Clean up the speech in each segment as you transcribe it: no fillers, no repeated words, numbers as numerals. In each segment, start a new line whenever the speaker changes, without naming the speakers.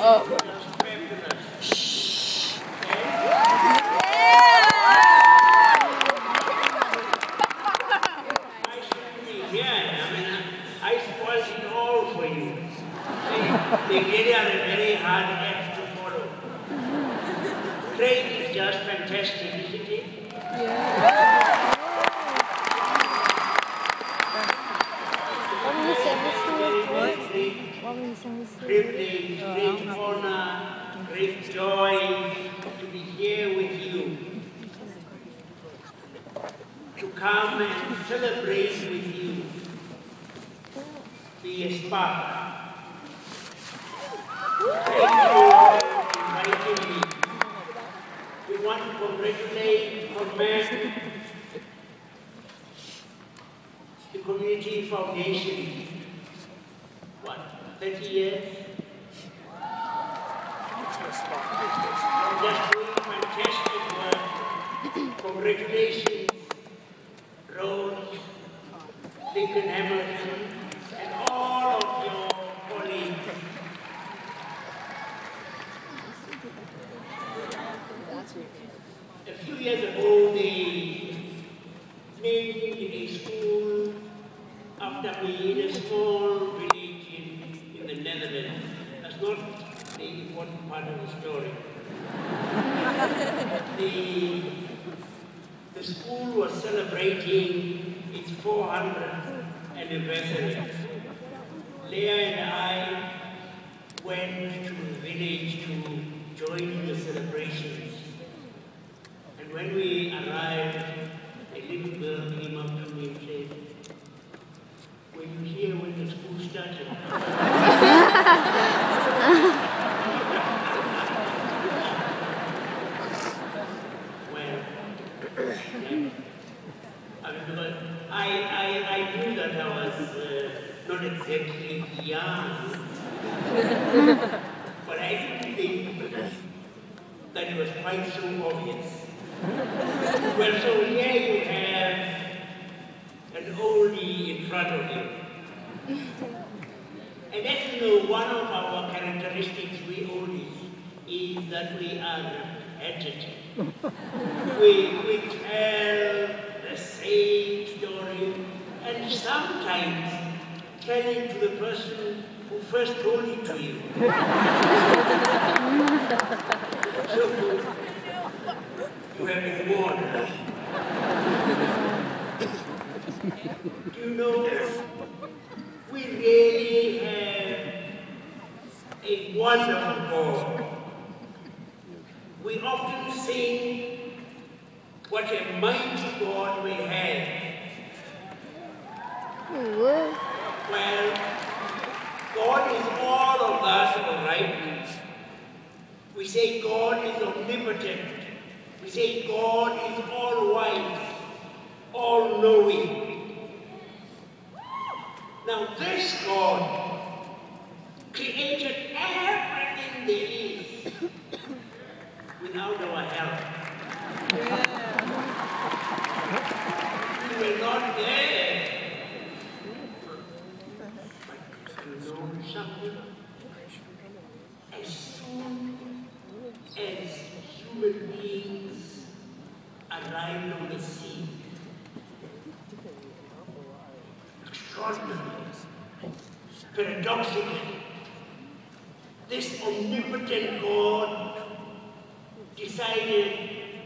They really are a very hard act to follow. Trade is just fantastic, isn't it? Yeah. Privilege, great honor, great joy to be here with you. To come and celebrate with you. Be a spark. Thank you for inviting me. We want to congratulate, commend the Community Foundation. What, 30 years? Just doing fantastic work. Congratulations, Rose, Lincoln Hamilton, and all of your colleagues. A few years ago, they named a school after me in a small village in the Netherlands. That's not the important part of the story. The school was celebrating its 400th anniversary. Leah and I went to the village to join the celebrations. And when we arrived, a little girl came up to me and said, "Were you here when the school started?" Well, I knew that I was not exactly young, but I didn't think that it was quite so obvious. Well, so here you have an oldie in front of you. And as you know, one of our characteristics, we oldies, is that we are repetitive. We tell the same story, and sometimes tell it to the person who first told it to you. So, you have been warned. Do you know, we really have a wonderful God. We often sing what a mighty God we have. Well, God is all of that, all right? We say God is omnipotent. We say God is all-wise, all-knowing. Now this God created everything there is without our help. We were not there. But you know something? As soon as human beings arrived on the scene, extraordinary, paradoxically, this omnipotent God decided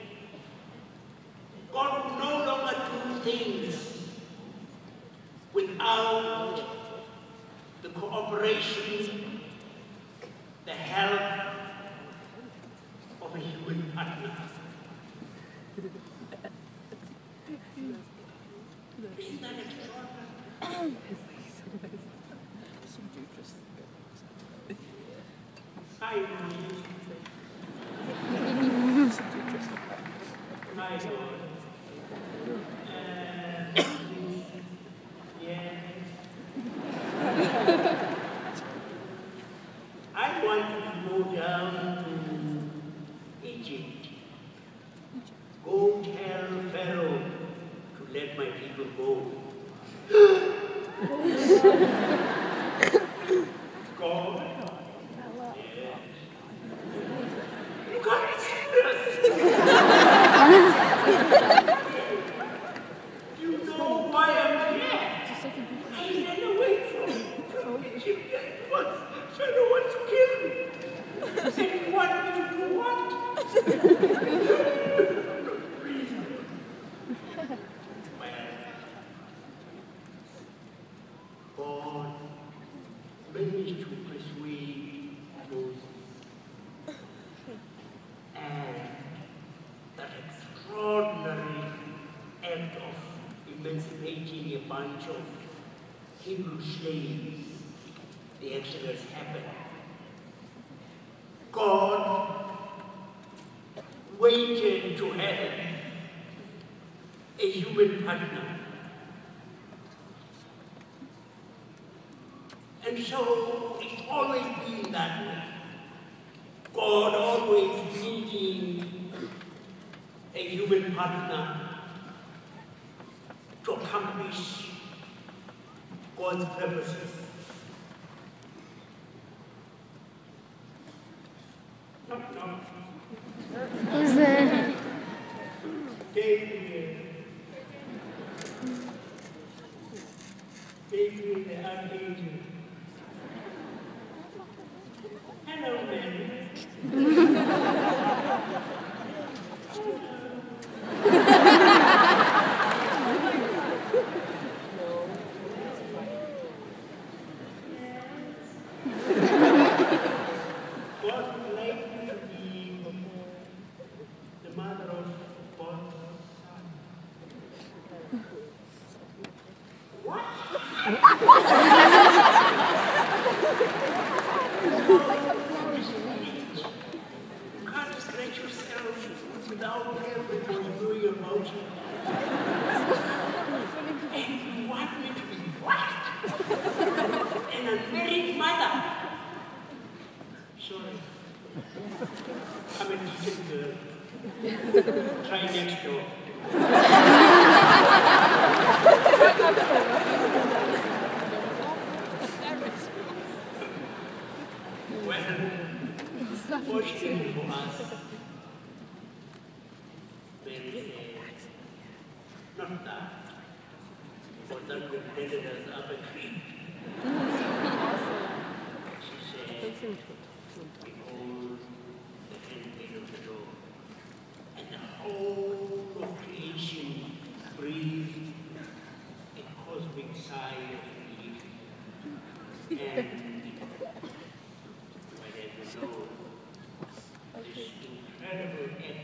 God would no longer do things without the cooperation, the help of a human partner. Isn't that extraordinary? I know. I know. Yeah. I want to go down to Egypt. Go tell Pharaoh to let my people go. God? Yes. fellow wants to kill me. And he wanted me to do what? Well, God managed to persuade Moses. And that extraordinary act of emancipating a bunch of Hebrew slaves, the Exodus happened. God waited to have a human partner. And so it's always been that way. God always needing a human partner to accomplish God's purposes. No.
Who's there?
Gabriel, the archangel. Hello, Mary. Try next door. Well, fortunately for us, Mary said, not that, but that we planted us up a tree. She said, behold, the handmaid of the Lord. And the whole of creation breathed a cosmic sigh of relief. And whatever know, this incredible act